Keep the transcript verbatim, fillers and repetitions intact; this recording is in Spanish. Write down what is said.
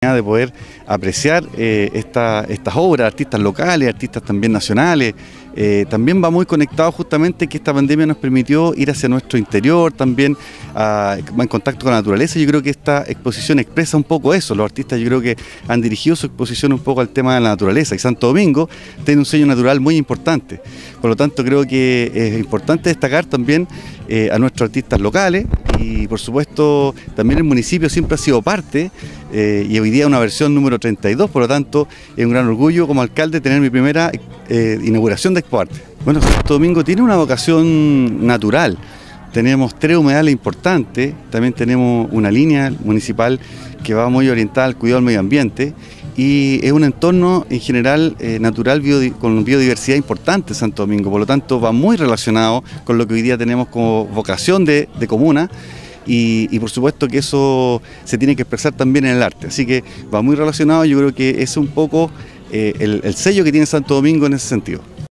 de poder apreciar eh, esta, estas obras, artistas locales, artistas también nacionales. Eh, también va muy conectado justamente que esta pandemia nos permitió ir hacia nuestro interior, también a, en contacto con la naturaleza. Yo creo que esta exposición expresa un poco eso. Los artistas yo creo que han dirigido su exposición un poco al tema de la naturaleza, y Santo Domingo tiene un sello natural muy importante. Por lo tanto, creo que es importante destacar también eh, a nuestros artistas locales, y por supuesto también el municipio siempre ha sido parte eh, y hoy día una versión número treinta y dos, por lo tanto es un gran orgullo como alcalde tener mi primera eh, inauguración de Expo Arte. Bueno, Santo Domingo tiene una vocación natural. Tenemos tres humedales importantes, también tenemos una línea municipal que va muy orientada al cuidado del medio ambiente, y es un entorno en general eh, natural biodi con biodiversidad importante Santo Domingo. Por lo tanto va muy relacionado con lo que hoy día tenemos como vocación de, de comuna, y, y por supuesto que eso se tiene que expresar también en el arte, así que va muy relacionado. Yo creo que es un poco eh, el, el sello que tiene Santo Domingo en ese sentido.